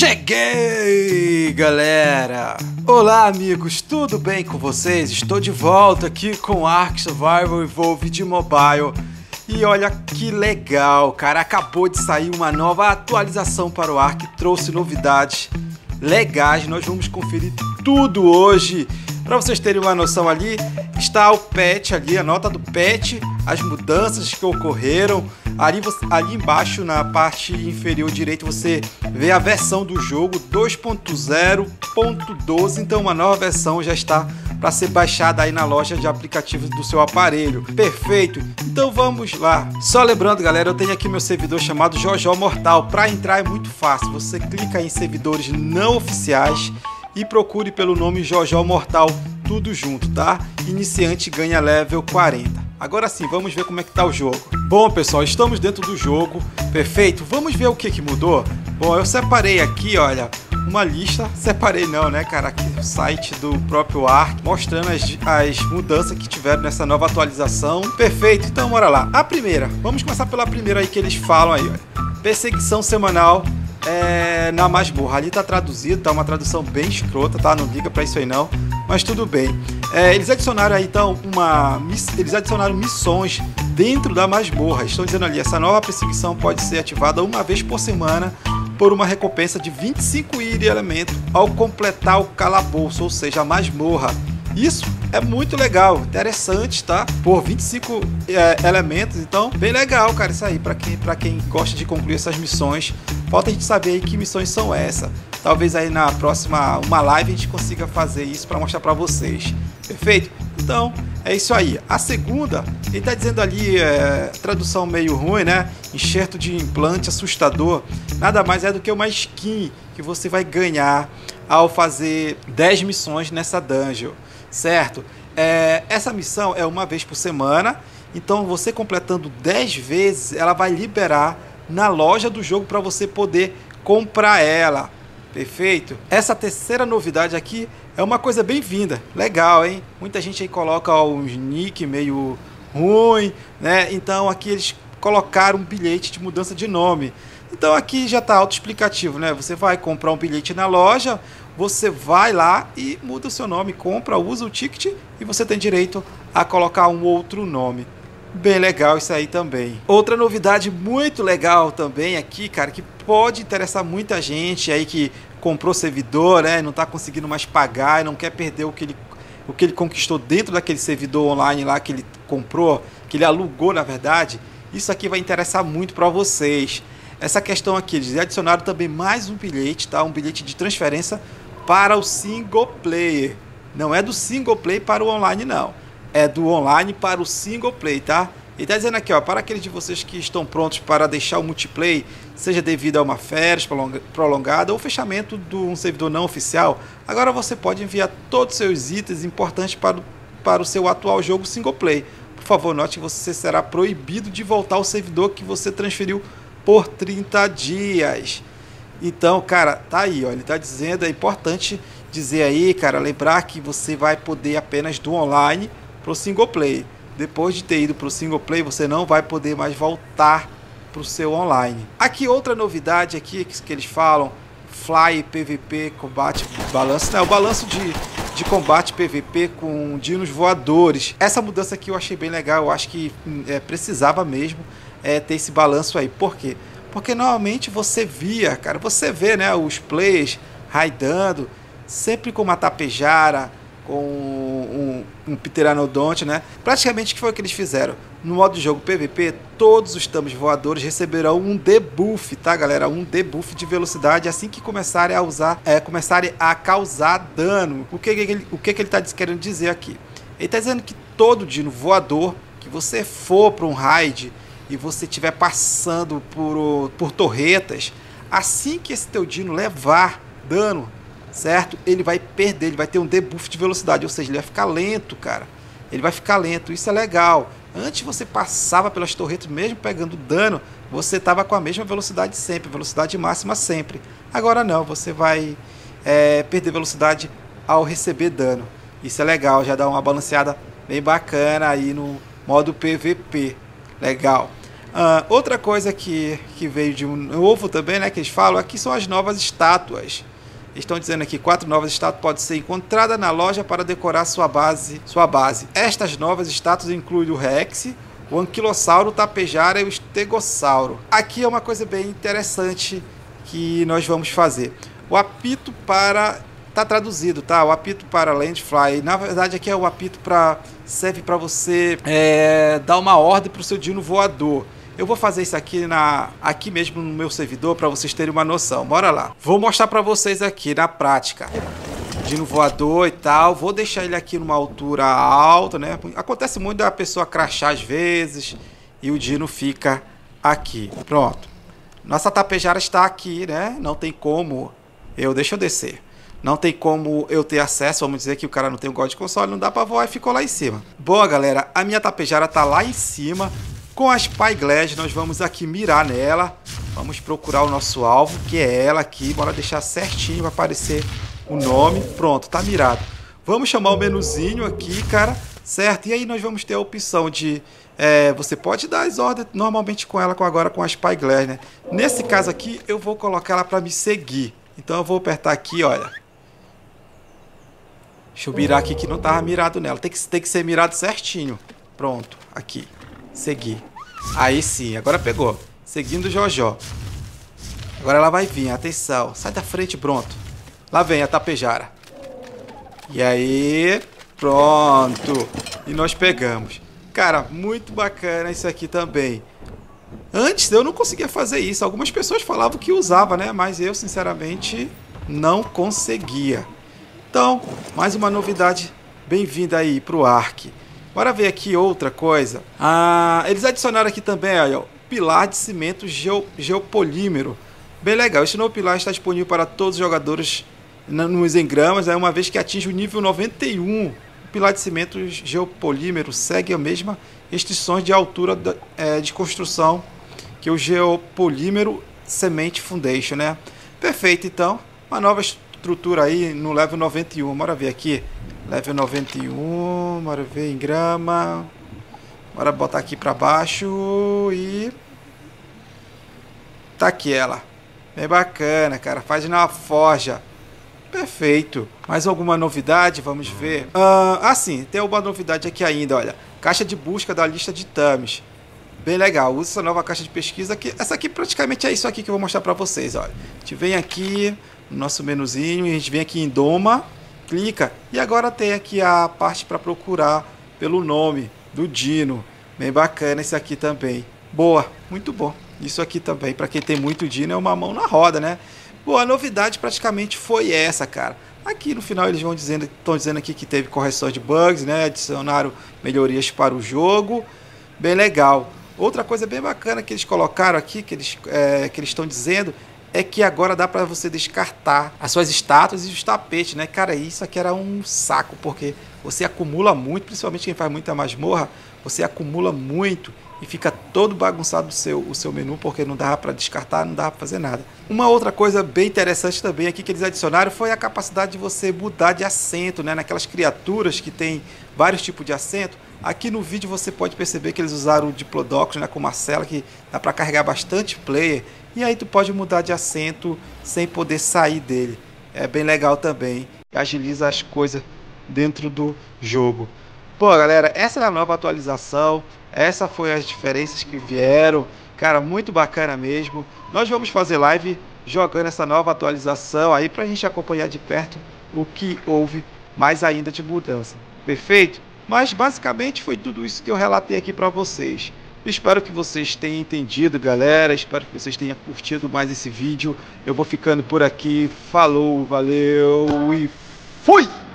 Cheguei, galera! Olá, amigos, tudo bem com vocês? Estou de volta aqui com Ark Survival Evolved Mobile. E olha que legal, cara, acabou de sair uma nova atualização para o Ark, trouxe novidades legais, nós vamos conferir tudo hoje. Para vocês terem uma noção, ali está o patch, ali a nota do patch, as mudanças que ocorreram. Ali embaixo, na parte inferior direita, você vê a versão do jogo 2.0.12. Então uma nova versão já está para ser baixada aí na loja de aplicativos do seu aparelho. Perfeito, então vamos lá. Só lembrando, galera, eu tenho aqui meu servidor chamado JoJo Mortal. Para entrar é muito fácil, você clica em servidores não oficiais e procure pelo nome JoJo Mortal, tudo junto, tá? Iniciante ganha level 40. Agora sim, vamos ver como é que tá o jogo. Bom, pessoal, estamos dentro do jogo. Perfeito, vamos ver o que mudou? Bom, eu separei aqui, olha, uma lista. Separei não, né, cara? Aqui no site do próprio Ark, mostrando as mudanças que tiveram nessa nova atualização. Perfeito, então bora lá. A primeira, vamos começar pela primeira aí que eles falam aí, olha. Perseguição semanal na masmorra. Ali tá traduzido, tá uma tradução bem escrota, tá? Não liga pra isso aí não, mas tudo bem. Eles adicionaram aí então eles adicionaram missões dentro da masmorra. Estão dizendo ali, essa nova perseguição pode ser ativada uma vez por semana por uma recompensa de 25 de elemento ao completar o calabouço, ou seja, a masmorra. Isso é muito legal, interessante, tá? Por 25 elementos, então bem legal, cara, isso aí, pra quem gosta de concluir essas missões. Falta a gente saber aí que missões são essas. Talvez aí na próxima live a gente consiga fazer isso para mostrar para vocês. Perfeito? Então é isso aí. A segunda, ele tá dizendo ali, tradução meio ruim, né? Enxerto de implante assustador. Nada mais é do que uma skin que você vai ganhar ao fazer 10 missões nessa dungeon, certo? Essa missão é uma vez por semana, então você completando 10 vezes, ela vai liberar na loja do jogo para você poder comprar ela. Perfeito? Essa terceira novidade aqui é uma coisa bem-vinda. Legal, hein? Muita gente aí coloca uns nick meio ruim, né? Então aqui eles colocaram um bilhete de mudança de nome. Então aqui já está autoexplicativo, né? Você vai comprar um bilhete na loja, você vai lá e muda o seu nome, compra, usa o ticket e você tem direito a colocar um outro nome. Bem legal isso aí também. Outra novidade muito legal também aqui, cara, que pode interessar muita gente aí que comprou servidor, né, não está conseguindo mais pagar e não quer perder o que ele conquistou dentro daquele servidor online lá que ele comprou, que ele alugou na verdade. Isso aqui vai interessar muito para vocês. Essa questão aqui, eles adicionaram também mais um bilhete, tá? Um bilhete de transferência para o single player. Não é do single player para o online não. É do online para o single play, tá? Ele está dizendo aqui, ó, para aqueles de vocês que estão prontos para deixar o multiplayer, seja devido a uma férias prolongada ou fechamento de um servidor não oficial, agora você pode enviar todos os seus itens importantes para o seu atual jogo single play. Por favor, note que você será proibido de voltar ao servidor que você transferiu por 30 dias. Então, cara, tá aí, ó, ele está dizendo, é importante dizer aí, cara, lembrar que você vai poder apenas do online para o single play. Depois de ter ido para o single play, você não vai poder mais voltar para o seu online. Aqui outra novidade aqui que eles falam, Fly PVP combate balanço, né? O balanço de combate PVP com dinos voadores. Essa mudança aqui eu achei bem legal, eu acho que precisava mesmo ter esse balanço aí. Por quê? Porque normalmente você via, cara, você vê, né, os players raidando sempre com uma tapejara, com um pteranodonte, né? Praticamente o que foi que eles fizeram? No modo de jogo PVP, todos os thames voadores receberão um debuff, tá, galera? Um debuff de velocidade assim que começarem a começarem a causar dano. O que ele está querendo dizer aqui? Ele está dizendo que todo dino voador que você for para um raid e você estiver passando por torretas, assim que esse teu dino levar dano, certo? Ele vai perder, ele vai ter um debuff de velocidade, ou seja, ele vai ficar lento, cara. Ele vai ficar lento, isso é legal. Antes você passava pelas torretas, mesmo pegando dano, você estava com a mesma velocidade sempre, velocidade máxima sempre. Agora não, você vai perder velocidade ao receber dano. Isso é legal, já dá uma balanceada bem bacana aí no modo PVP. Legal. Outra coisa que veio de um novo também, né, que eles falam, aqui são as novas estátuas. Estão dizendo aqui, 4 novas estátuas podem ser encontradas na loja para decorar sua base. Estas novas estátuas incluem o Rex, o Anquilossauro, o Tapejara e o Estegossauro. Aqui é uma coisa bem interessante que nós vamos fazer. O apito para... Tá traduzido, tá? O apito para Landfly. Na verdade aqui é o apito serve para você dar uma ordem para o seu dino voador. Eu vou fazer isso aqui mesmo no meu servidor para vocês terem uma noção. Bora lá. Vou mostrar para vocês aqui na prática. Dino voador e tal. Vou deixar ele aqui numa altura alta, né? Acontece muito da pessoa crashar às vezes e o dino fica aqui. Pronto. Nossa tapejara está aqui, né? Não tem como deixa eu descer. Não tem como eu ter acesso, vamos dizer que o cara não tem o God Console, não dá pra voar e ficou lá em cima. Boa, galera, a minha tapejara tá lá em cima. Com a Spyglass, nós vamos aqui mirar nela. Vamos procurar o nosso alvo, que é ela aqui. Bora deixar certinho, vai aparecer o nome. Pronto, tá mirado. Vamos chamar o menuzinho aqui, cara, certo? E aí nós vamos ter a opção de... você pode dar as ordens normalmente com ela, agora com a Spyglass, né? Nesse caso aqui, eu vou colocar ela pra me seguir. Então eu vou apertar aqui, olha. Deixa eu mirar aqui que não tava mirado nela. Tem que ser mirado certinho. Pronto, aqui. Seguir. Aí sim, agora pegou. Seguindo o Jojó. Agora ela vai vir, atenção. Sai da frente, pronto. Lá vem a tapejara. E aí, pronto. E nós pegamos. Cara, muito bacana isso aqui também. Antes eu não conseguia fazer isso. Algumas pessoas falavam que usava, né? Mas eu, sinceramente, não conseguia. Então, mais uma novidade bem-vinda aí pro Ark. Bora ver aqui outra coisa. Eles adicionaram aqui também, ó, pilar de cimento geopolímero. Bem legal. Este novo pilar está disponível para todos os jogadores nos engramas, uma vez que atinge o nível 91. O pilar de cimento geopolímero segue a mesma restrições de altura de construção que o geopolímero Cement Foundation, né? Perfeito, então. Uma nova estrutura aí no level 91. Bora ver aqui. Level 91. Bora ver em grama. Bora botar aqui pra baixo. E... tá aqui ela. Bem bacana, cara. Faz na forja. Perfeito. Mais alguma novidade? Vamos ver. Sim. Tem uma novidade aqui ainda, olha. Caixa de busca da lista de Thames. Bem legal. Usa essa nova caixa de pesquisa aqui. Essa aqui praticamente é isso aqui que eu vou mostrar pra vocês, olha. A gente vem aqui no nosso menuzinho, a gente vem aqui em Doma, clica e agora tem aqui a parte para procurar pelo nome do dino. Bem bacana esse aqui também. Boa, muito bom. Isso aqui também, para quem tem muito dino, é uma mão na roda, né? Boa, a novidade praticamente foi essa, cara. Aqui no final eles estão dizendo aqui que teve correção de bugs, né? Adicionaram melhorias para o jogo. Bem legal. Outra coisa bem bacana que eles colocaram aqui, que eles estão dizendo, é que agora dá para você descartar as suas estátuas e os tapetes, né? Cara, isso aqui era um saco, porque você acumula muito, principalmente quem faz muita masmorra, você acumula muito e fica todo bagunçado o seu menu, porque não dava para descartar, não dava para fazer nada. Uma outra coisa bem interessante também aqui que eles adicionaram foi a capacidade de você mudar de assento, né? Naquelas criaturas que tem vários tipos de assento. Aqui no vídeo você pode perceber que eles usaram o Diplodocus, né, com Marcela, que dá para carregar bastante player. E aí tu pode mudar de assento sem poder sair dele. É bem legal também. Agiliza as coisas dentro do jogo. Pô, galera, essa é a nova atualização. Essa foi as diferenças que vieram. Cara, muito bacana mesmo. Nós vamos fazer live jogando essa nova atualização aí pra gente acompanhar de perto o que houve mais ainda de mudança. Perfeito? Mas basicamente foi tudo isso que eu relatei aqui para vocês. Espero que vocês tenham entendido, galera. Espero que vocês tenham curtido mais esse vídeo. Eu vou ficando por aqui. Falou, valeu e fui!